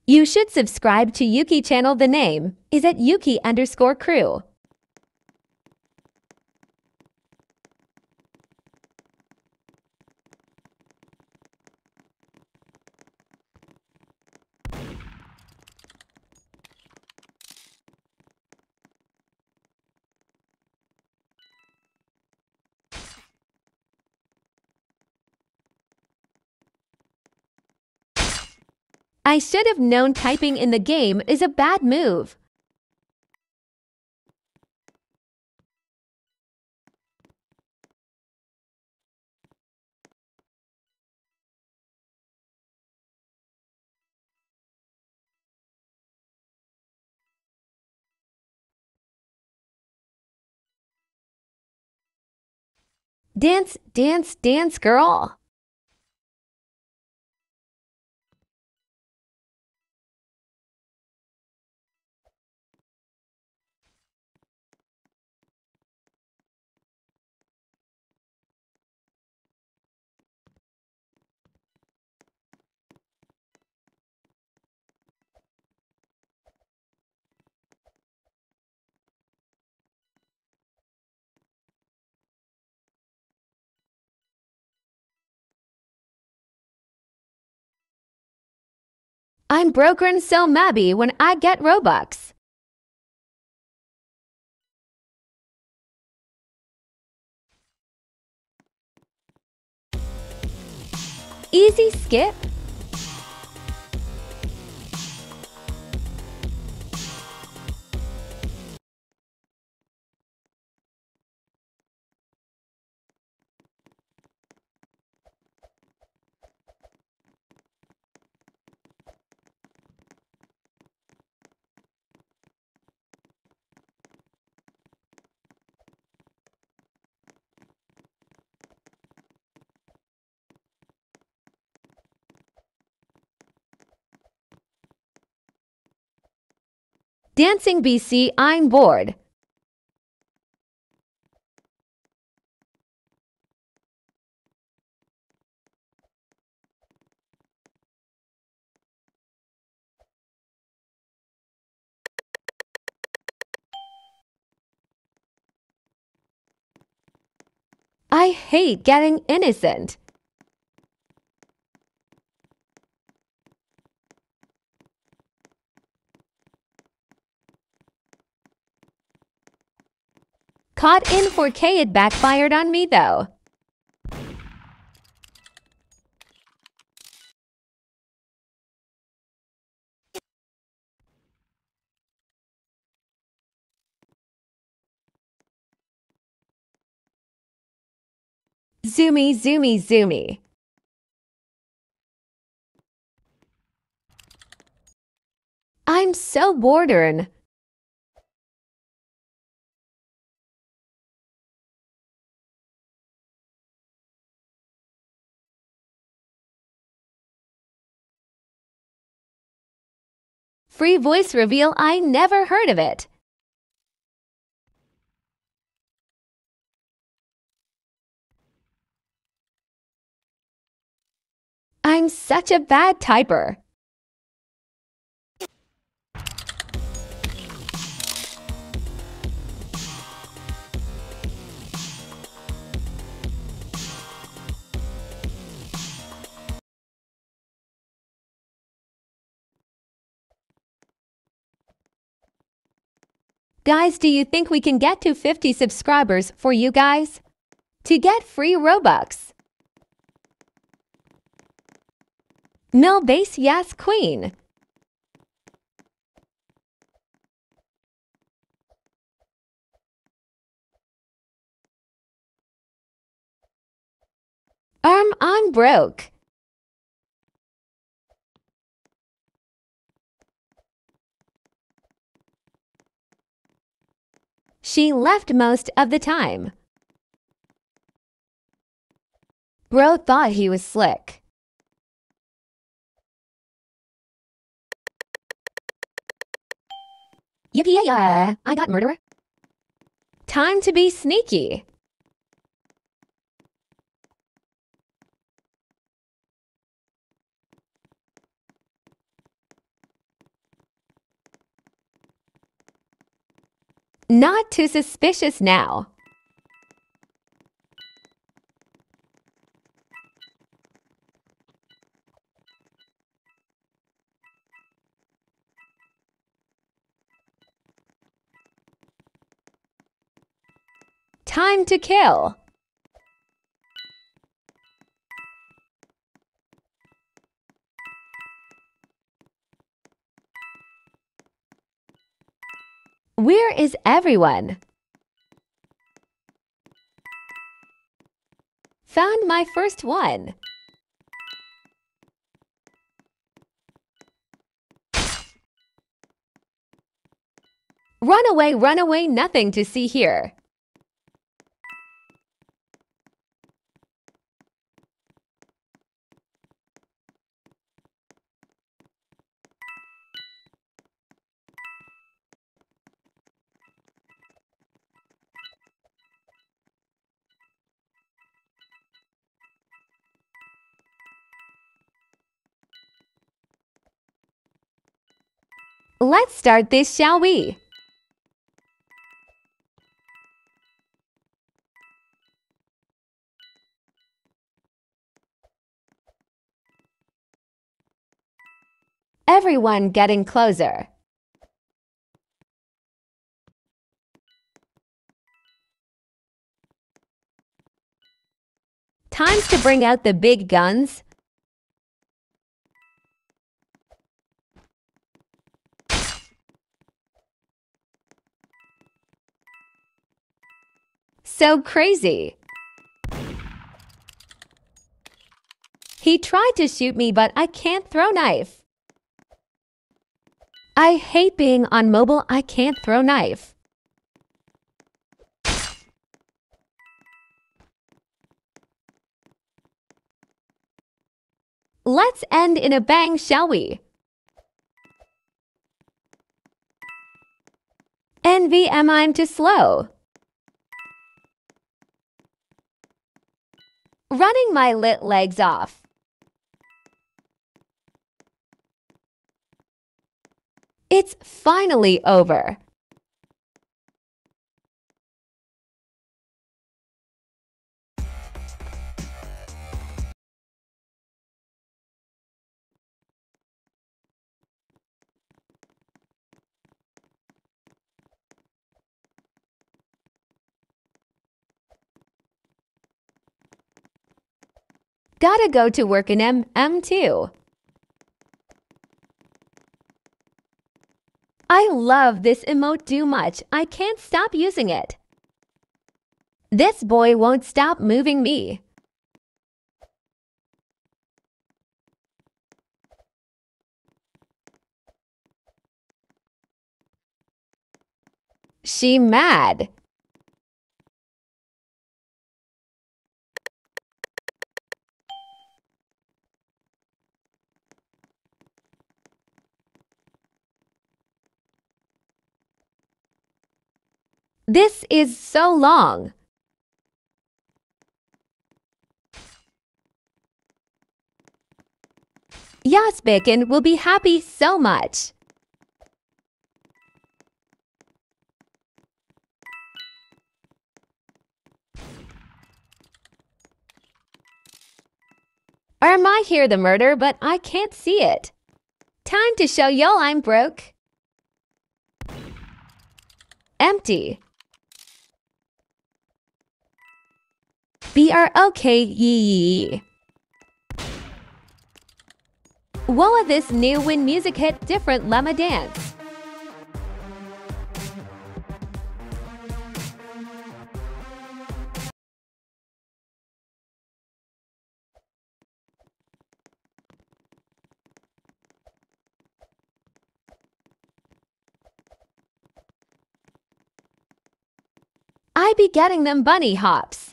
You should subscribe to Yuki channel. The name is at Yuki_crew. I should have known typing in the game is a bad move. Dance, dance, dance, girl. I'm broken so maybe when I get Robux. Easy skip. Dancing BC, I'm bored. I hate getting innocent. Caught in 4K, it backfired on me though. Zoomy, zoomy, zoomy. I'm so bored. Free voice reveal, I never heard of it. I'm such a bad typer. Guys, do you think we can get to 50 subscribers for you guys to get free Robux? No base, yes, queen. I'm broke. She left most of the time. Bro thought he was slick. Yippee, I got murderer. Time to be sneaky. Not too suspicious now. Time to kill. Where is everyone? Found my first one. Run away, nothing to see here. Let's start this, shall we? Everyone getting closer. Time to bring out the big guns. So crazy. He tried to shoot me, but I can't throw knife. I hate being on mobile. I can't throw knife. Let's end in a bang, shall we? NVM, I'm too slow. Running my lit legs off. It's finally over. Gotta go to work in mm2. I love this emote too much. I can't stop using it. This boy won't stop moving me. She mad. This is so long. Yes, Bacon will be happy so much. I might hear the murder, but I can't see it. Time to show y'all I'm broke. Empty. BROKYE. Whoa, this new when music hit different llama dance. I be getting them bunny hops.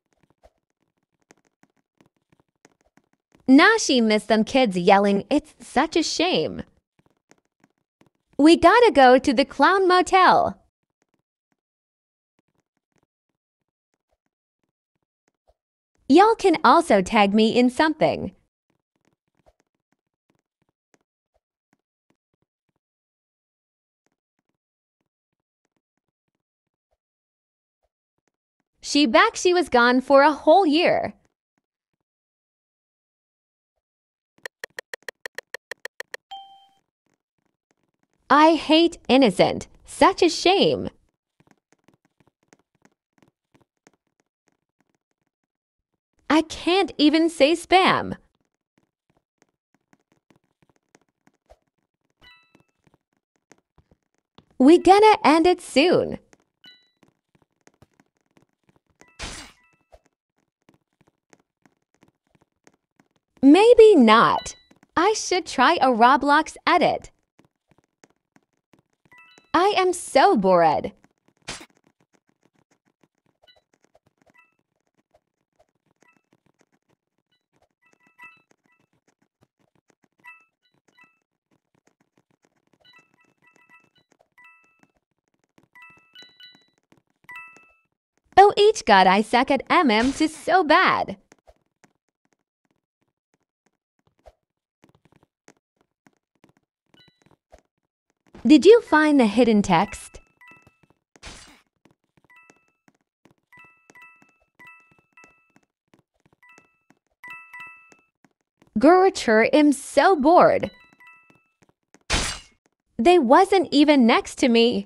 Now she missed them kids yelling, it's such a shame. We gotta go to the clown motel. Y'all can also tag me in something. She was gone for a whole year. I hate innocent. Such a shame. I can't even say spam. We gonna end it soon. Maybe not. I should try a Roblox edit. I am so bored. Oh, each god I suck at just so bad. Did you find the hidden text? Gurature am so bored. They wasn't even next to me.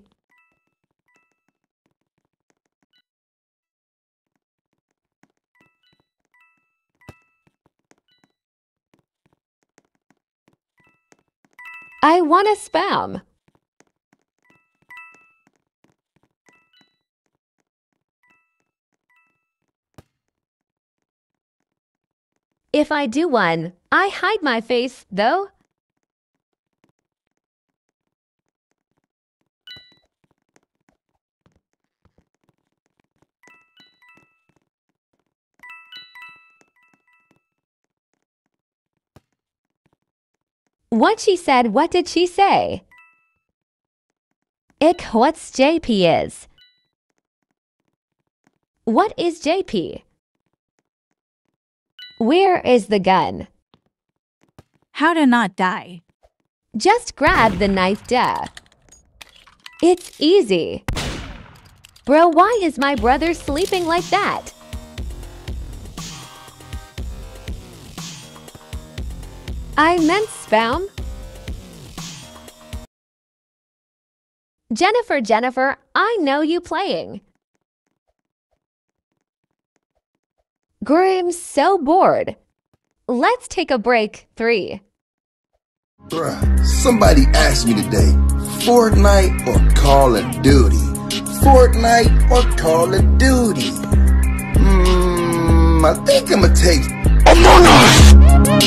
I wanna spam. If I do one, I hide my face, though. What she said, what did she say? What's JP is? What is JP? Where is the gun? How to not die. Just grab the knife, duh. It's easy. Bro, why is my brother sleeping like that? I meant spam. Jennifer, I know you playing. Grim's so bored. Let's take a break. 3. Bruh, somebody asked me today, Fortnite or Call of Duty? Fortnite or Call of Duty? I think I'ma take Among Us!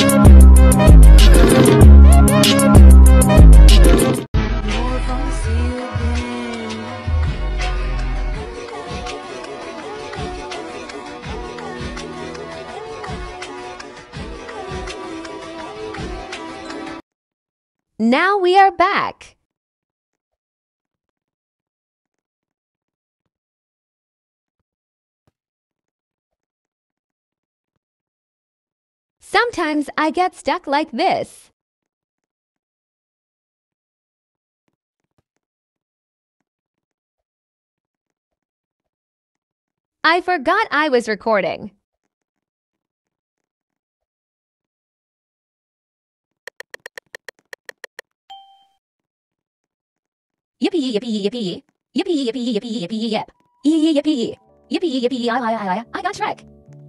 Now we are back. Sometimes I get stuck like this. I forgot I was recording. Yippee, yippee, yippee. Yippee, yippee, yippee, yippee, yip. Yippee, yippee, yippee, I got Shrek.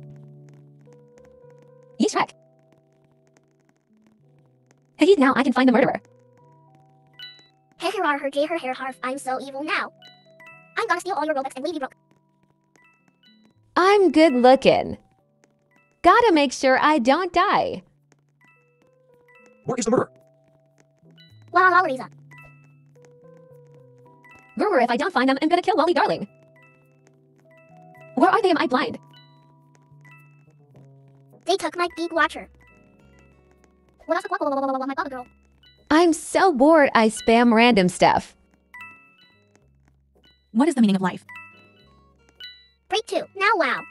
He's Shrek. Hey, now I can find the murderer. Hey, her J, her hair, harf. I'm so evil now. I'm gonna steal all your Robux and leave you broke. I'm good looking. Gotta make sure I don't die. Where is the murderer? La Lisa. Guru, if I don't find them, I'm gonna kill Wally Darling. Where are they? Am I blind? They took my big watcher. What else? My god, girl. I'm so bored I spam random stuff. What is the meaning of life? Break 2. Now wow.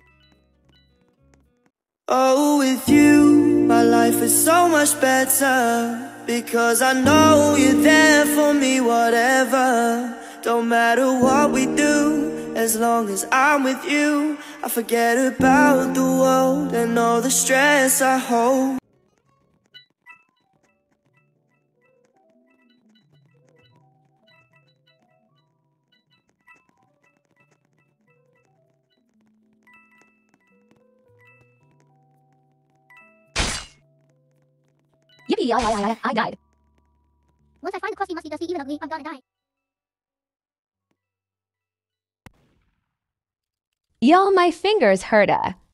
Oh, with you, my life is so much better. Because I know you're there for me, whatever. Don't matter what we do, As long as I'm with you, I forget about the world and all the stress I hold. Yippee, I died. Once I find the crusty, musty, dusty, even ugly, I'm gonna die. Y'all, my fingers hurta.